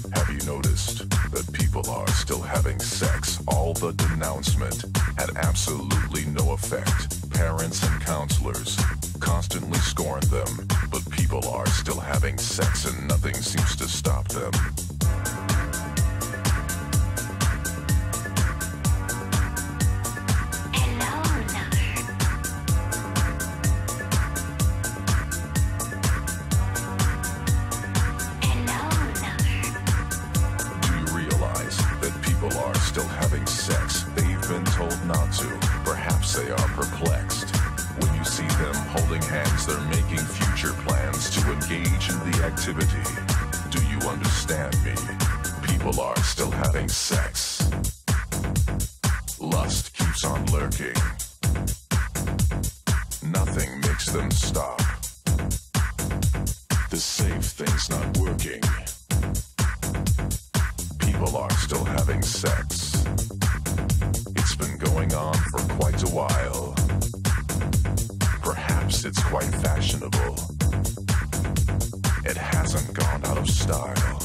Have you noticed that people are still having sex? All the denouncement had absolutely no effect. Parents and counselors constantly scorn them, but people are still having sex and nothing seems to stop them. Still having sex, they've been told not to. Perhaps they are perplexed. When you see them holding hands, they're making future plans to engage in the activity. Do you understand me? People are still having sex. Lust keeps on lurking. Nothing makes them stop. The safe thing's not working. People are still having sex. It's been going on for quite a while. Perhaps it's quite fashionable. It hasn't gone out of style.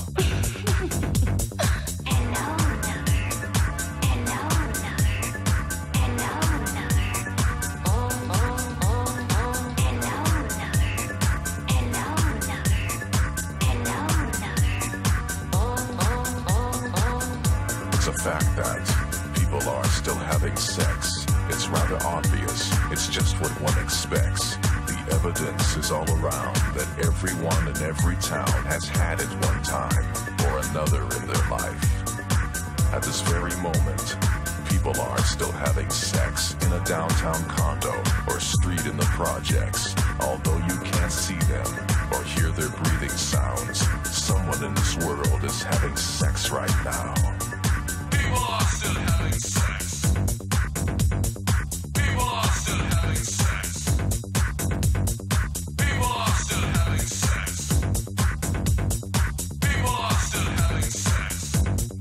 The fact that people are still having sex, it's rather obvious. It's just what one expects. The evidence is all around that everyone in every town has had it one time or another in their life. At this very moment, people are still having sex in a downtown condo or street in the projects. Although you can't see them or hear their breathing sounds, someone in this world is having sex right now. People are still having sex. People are still having sex. People are still having sex. People are still having sex.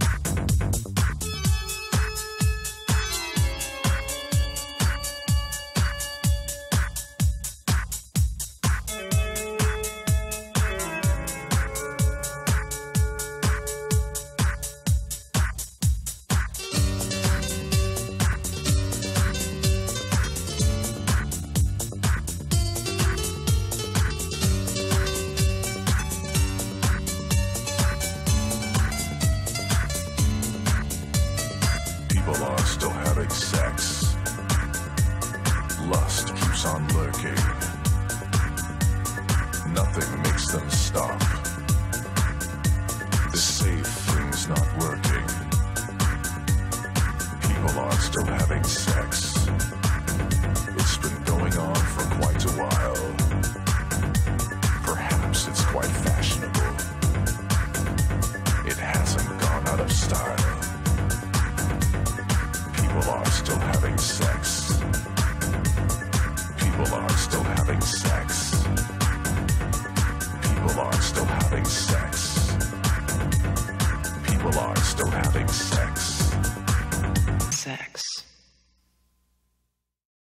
People are still having sex. Lust keeps on lurking. Nothing makes them stop. The safe thing's not working. People are still having sex. It's been going on for quite a while. Perhaps it's quite fashionable. It hasn't gone out of style. People are still having sex. People are still having sex. People are still having sex. People are still having sex. Sex.